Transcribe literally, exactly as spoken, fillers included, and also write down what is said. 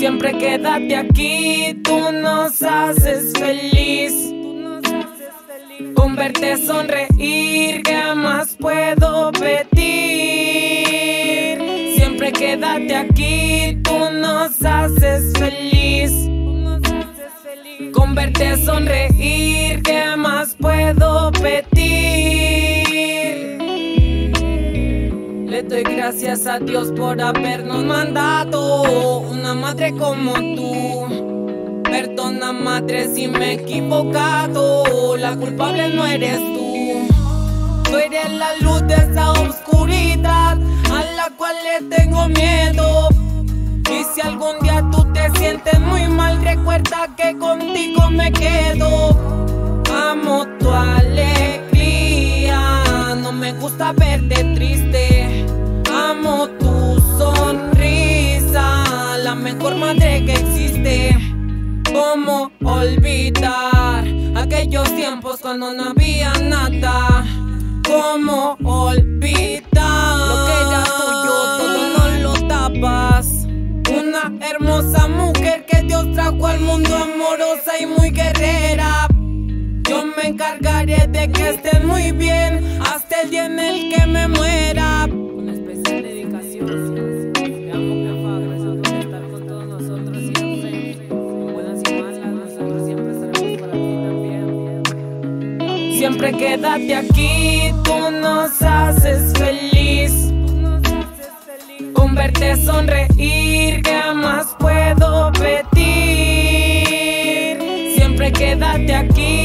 Siempre quédate aquí, tú nos haces feliz. Con verte sonreír, ¿qué más puedo pedir? Siempre quédate aquí, tú nos haces feliz. Con verte sonreír, ¿qué más puedo pedir? Le doy gracias a Dios por habernos mandado una madre como tú. Perdona, madre, si me he equivocado, la culpable no eres tú. Tú eres la luz de esa oscuridad a la cual le tengo miedo. Y si algún día tú te sientes muy mal, recuerda que contigo me quedo. Amo tu alegría, no me gusta verte triste. Amo tu sonrisa, la mejor madre que existe. ¿Cómo olvidar aquellos tiempos cuando no había nada? ¿Cómo olvidar lo que era tuyo, todo no lo tapas? Una hermosa mujer que Dios trajo al mundo, amorosa y muy guerrera. Yo me encargaré de que estén muy bien hasta el día en el que me muera. Una especial dedicación. Te amo, jefa, gracias por estar con todos nosotros siempre. En buenas y malas, nosotros siempre estaremos para ti también. Siempre quédate aquí, tú nos haces feliz. Con verte sonreír, ¿qué más puedo pedir? Siempre quédate aquí,